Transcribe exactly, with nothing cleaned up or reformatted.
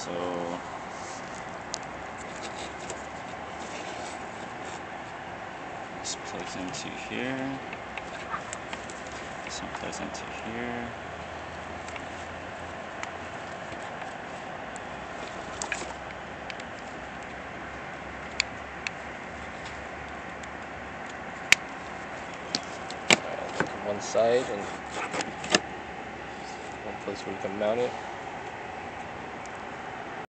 So this plugs into here. This one plugs into here. Alright, look at one side and one place where we can mount it.